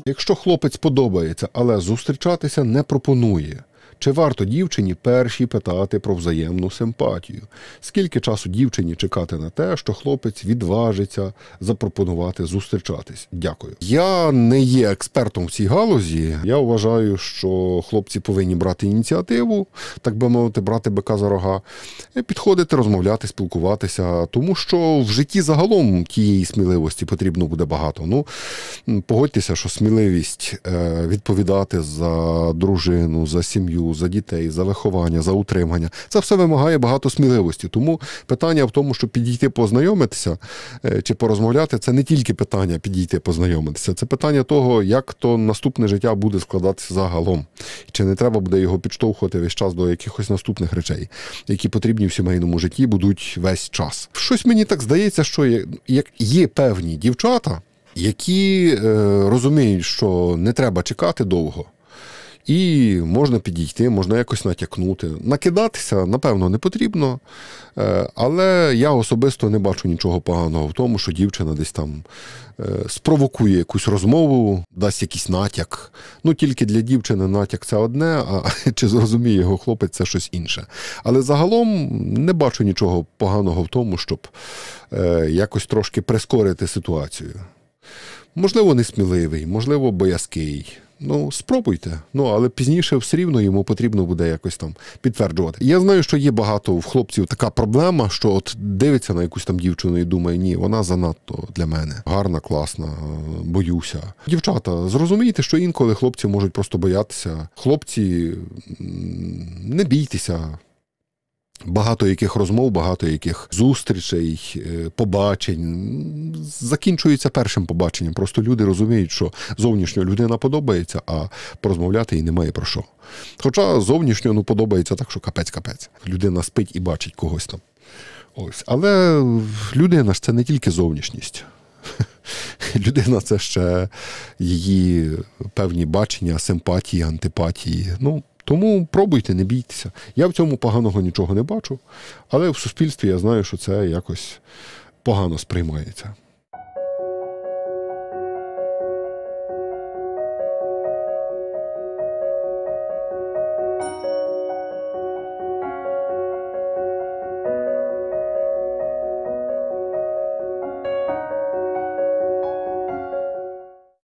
Якщо хлопець подобається, але зустрічатися не пропонує, чи варто дівчині першій питати про взаємну симпатію? Скільки часу дівчині чекати на те, що хлопець відважиться запропонувати зустрічатись? Дякую. Я не є експертом в цій галузі. Я вважаю, що хлопці повинні брати ініціативу, так би мовити, брати бика за рога, і підходити, розмовляти, спілкуватися, тому що в житті загалом тієї сміливості потрібно буде багато. Погодьтеся, що сміливість відповідати за дружину, за сім'ю, за дітей, за виховання, за утримання. Це все вимагає багато сміливості. Тому питання в тому, щоб підійти познайомитися чи порозмовляти, це не тільки питання підійти познайомитися, це питання того, як то наступне життя буде складатися загалом. Чи не треба буде його підштовхувати весь час до якихось наступних речей, які потрібні в сімейному житті будуть весь час. Щось мені так здається, що є певні дівчата, які розуміють, що не треба чекати довго, і можна підійти, можна якось натякнути. Накидатися, напевно, не потрібно, але я особисто не бачу нічого поганого в тому, що дівчина десь там спровокує якусь розмову, дасть якийсь натяк. Тільки для дівчини натяк – це одне, а чи зрозуміє його хлопець – це щось інше. Але загалом не бачу нічого поганого в тому, щоб якось трошки прискорити ситуацію. Можливо, несміливий, можливо, боязкий. Спробуйте. Але пізніше все рівно йому потрібно буде якось там підтверджувати. Я знаю, що є багато в хлопців така проблема, що от дивиться на якусь там дівчину і думає, ні, вона занадто для мене. Гарна, класна, боюся. Дівчата, зрозумійте, що інколи хлопці можуть просто боятися. Хлопці, не бійтеся. Багато яких розмов, багато яких зустрічей, побачень закінчується першим побаченням. Просто люди розуміють, що зовнішньо людина подобається, а порозмовляти їй немає про що. Хоча зовнішньо подобається так, що капець-капець. Людина спить і бачить когось там. Ось. Але людина ж це не тільки зовнішність. Людина – це ще її певні бачення, симпатії, антипатії. Тому пробуйте, не бійтеся. Я в цьому поганого нічого не бачу, але в суспільстві я знаю, що це якось погано сприймається.